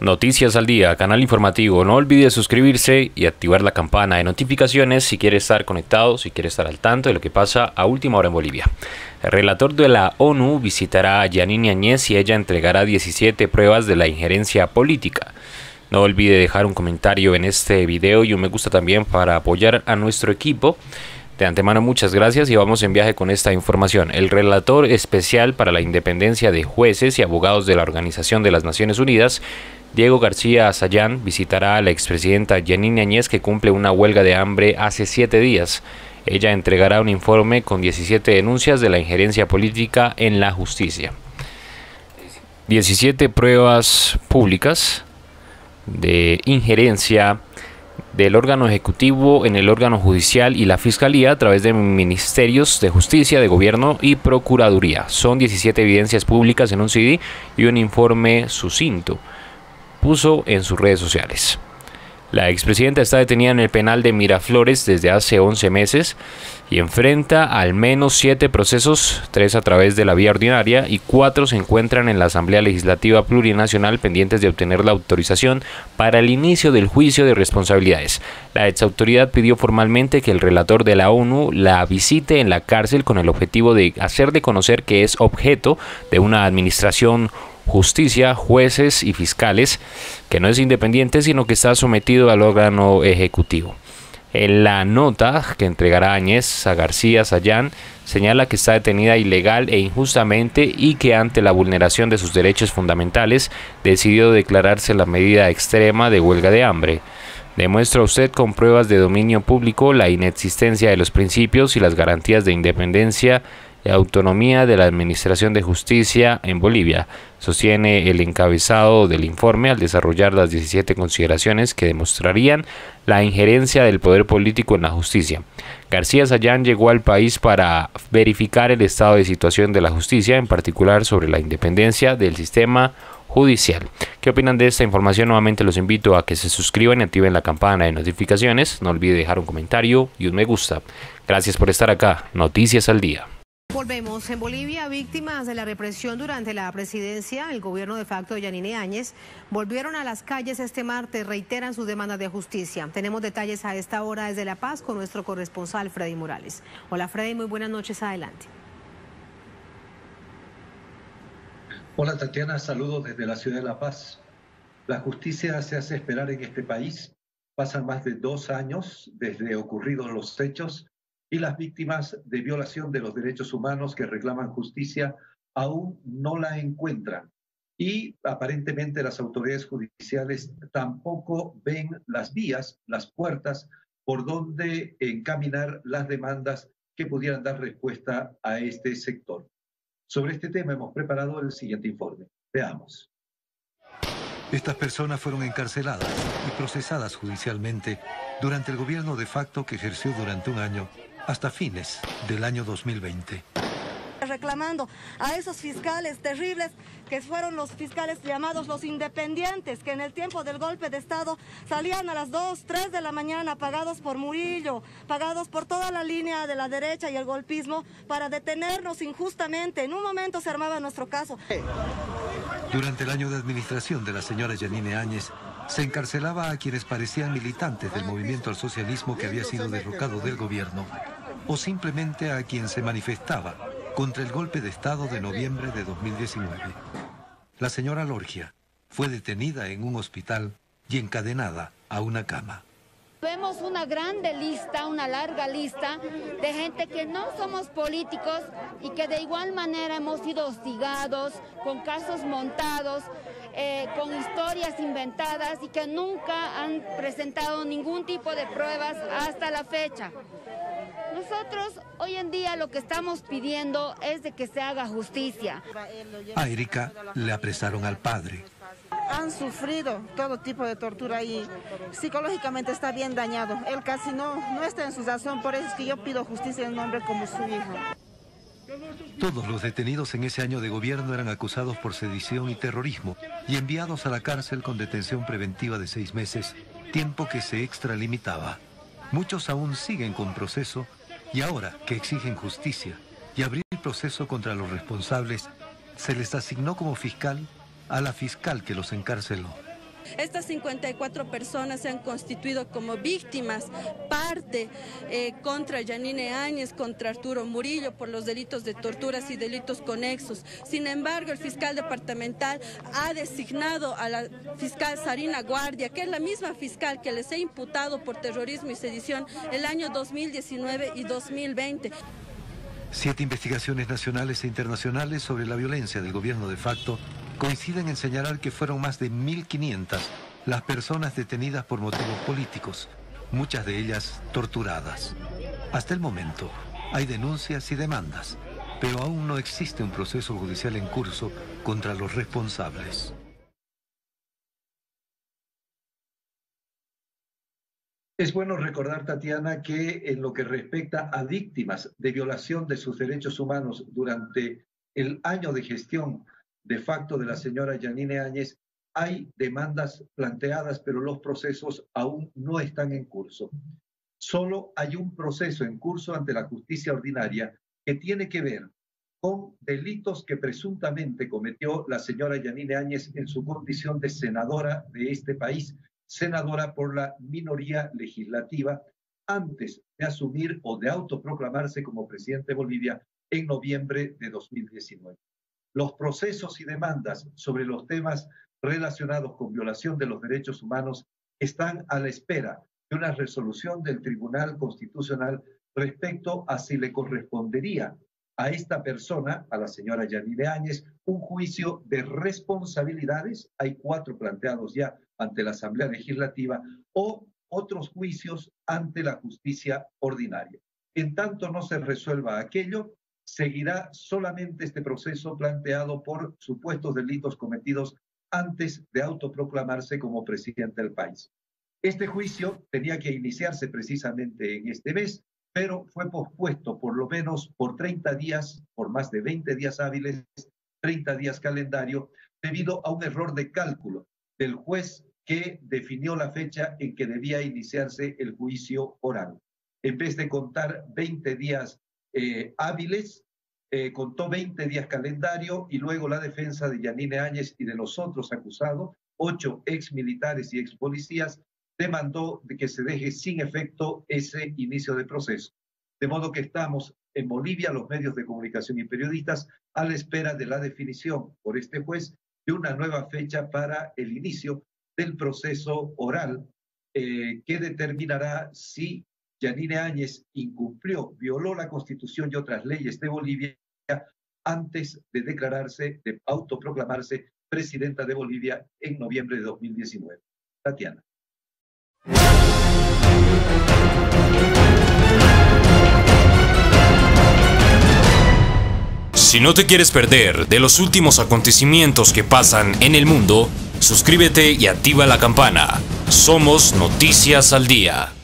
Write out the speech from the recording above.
Noticias al día, canal informativo. No olvide suscribirse y activar la campana de notificaciones si quiere estar conectado, si quiere estar al tanto de lo que pasa a última hora en Bolivia. El relator de la ONU visitará a Yanine Áñez y ella entregará 17 pruebas de la injerencia política. No olvide dejar un comentario en este video y un me gusta también para apoyar a nuestro equipo. De antemano, muchas gracias y vamos en viaje con esta información. El relator especial para la independencia de jueces y abogados de la Organización de las Naciones Unidas, Diego García Sayán, visitará a la expresidenta Yanine Áñez, que cumple una huelga de hambre hace 7 días. Ella entregará un informe con 17 denuncias de la injerencia política en la justicia. 17 pruebas públicas de injerencia del órgano ejecutivo en el órgano judicial y la fiscalía a través de ministerios de justicia, de gobierno y procuraduría. Son 17 evidencias públicas en un CD y un informe sucinto. Puso en sus redes sociales. La expresidenta está detenida en el penal de Miraflores desde hace 11 meses y enfrenta al menos 7 procesos, 3 a través de la vía ordinaria y 4 se encuentran en la Asamblea Legislativa Plurinacional pendientes de obtener la autorización para el inicio del juicio de responsabilidades. La exautoridad pidió formalmente que el relator de la ONU la visite en la cárcel con el objetivo de hacer de conocer que es objeto de una administración justicia, jueces y fiscales, que no es independiente sino que está sometido al órgano ejecutivo. En la nota que entregará Áñez a García Sayán señala que está detenida ilegal e injustamente y que ante la vulneración de sus derechos fundamentales decidió declararse la medida extrema de huelga de hambre. Demuestra usted con pruebas de dominio público la inexistencia de los principios y las garantías de independencia y autonomía de la Administración de Justicia en Bolivia, sostiene el encabezado del informe al desarrollar las 17 consideraciones que demostrarían la injerencia del poder político en la justicia. García Sayán llegó al país para verificar el estado de situación de la justicia, en particular sobre la independencia del sistema judicial. ¿Qué opinan de esta información? Nuevamente los invito a que se suscriban y activen la campana de notificaciones. No olvide dejar un comentario y un me gusta. Gracias por estar acá. Noticias al día. Volvemos. En Bolivia, víctimas de la represión durante la presidencia, el gobierno de facto de Yanine Áñez, volvieron a las calles este martes, reiteran sus demandas de justicia. Tenemos detalles a esta hora desde La Paz con nuestro corresponsal Freddy Morales. Hola Freddy, muy buenas noches, adelante. Hola Tatiana, saludos desde la ciudad de La Paz. La justicia se hace esperar en este país. Pasan más de 2 años desde ocurridos los hechos y las víctimas de violación de los derechos humanos que reclaman justicia aún no la encuentran. Y aparentemente las autoridades judiciales tampoco ven las vías, las puertas por donde encaminar las demandas que pudieran dar respuesta a este sector. Sobre este tema hemos preparado el siguiente informe. Veamos. Estas personas fueron encarceladas y procesadas judicialmente durante el gobierno de facto que ejerció durante un año hasta fines del año 2020. Reclamando a esos fiscales terribles que fueron los fiscales llamados los independientes, que en el tiempo del golpe de Estado salían a las 2, 3 de la mañana pagados por Murillo, pagados por toda la línea de la derecha y el golpismo para detenernos injustamente. En un momento se armaba nuestro caso. Durante el año de administración de la señora Yanine Áñez, se encarcelaba a quienes parecían militantes del movimiento al socialismo que había sido derrocado del gobierno, o simplemente a quien se manifestaba contra el golpe de Estado de noviembre de 2019. La señora Lorgia fue detenida en un hospital y encadenada a una cama. Vemos una grande lista, una larga lista de gente que no somos políticos y que de igual manera hemos sido hostigados, con casos montados, con historias inventadas y que nunca han presentado ningún tipo de pruebas hasta la fecha. Nosotros hoy en día lo que estamos pidiendo es de que se haga justicia. A Erika le apresaron al padre. Han sufrido todo tipo de tortura y psicológicamente está bien dañado. Él casi no está en su razón, por eso es que yo pido justicia en nombre como su hijo. Todos los detenidos en ese año de gobierno eran acusados por sedición y terrorismo y enviados a la cárcel con detención preventiva de 6 meses, tiempo que se extralimitaba. Muchos aún siguen con proceso y ahora que exigen justicia y abrir el proceso contra los responsables, se les asignó como fiscal a la fiscal que los encarceló. Estas 54 personas se han constituido como víctimas, parte contra Yanine Áñez, contra Arturo Murillo por los delitos de torturas y delitos conexos. Sin embargo, el fiscal departamental ha designado a la fiscal Sarina Guardia, que es la misma fiscal que les ha imputado por terrorismo y sedición el año 2019 y 2020. 7 investigaciones nacionales e internacionales sobre la violencia del gobierno de facto coinciden en señalar que fueron más de 1.500 las personas detenidas por motivos políticos, muchas de ellas torturadas. Hasta el momento hay denuncias y demandas, pero aún no existe un proceso judicial en curso contra los responsables. Es bueno recordar, Tatiana, que en lo que respecta a víctimas de violación de sus derechos humanos durante el año de gestión de facto de la señora Yanine Áñez, hay demandas planteadas, pero los procesos aún no están en curso. Solo hay un proceso en curso ante la justicia ordinaria que tiene que ver con delitos que presuntamente cometió la señora Yanine Áñez en su condición de senadora de este país, senadora por la minoría legislativa, antes de asumir o de autoproclamarse como presidente de Bolivia en noviembre de 2019. Los procesos y demandas sobre los temas relacionados con violación de los derechos humanos están a la espera de una resolución del Tribunal Constitucional respecto a si le correspondería a esta persona, a la señora Yanine Áñez, un juicio de responsabilidades, hay 4 planteados ya ante la Asamblea Legislativa, o otros juicios ante la justicia ordinaria. En tanto no se resuelva aquello, seguirá solamente este proceso planteado por supuestos delitos cometidos antes de autoproclamarse como presidente del país. Este juicio tenía que iniciarse precisamente en este mes, pero fue pospuesto por lo menos por 30 días, por más de 20 días hábiles, 30 días calendario, debido a un error de cálculo del juez que definió la fecha en que debía iniciarse el juicio oral. En vez de contar 20 días hábiles, contó 20 días calendario, y luego la defensa de Yanine Áñez y de los otros acusados, 8 exmilitares y expolicías, demandó de que se deje sin efecto ese inicio de proceso. De modo que estamos en Bolivia, los medios de comunicación y periodistas, a la espera de la definición por este juez de una nueva fecha para el inicio del proceso oral que determinará si Yanine Áñez incumplió, violó la Constitución y otras leyes de Bolivia antes de declararse, de autoproclamarse presidenta de Bolivia en noviembre de 2019. Tatiana. Si no te quieres perder de los últimos acontecimientos que pasan en el mundo, suscríbete y activa la campana. Somos Noticias al Día.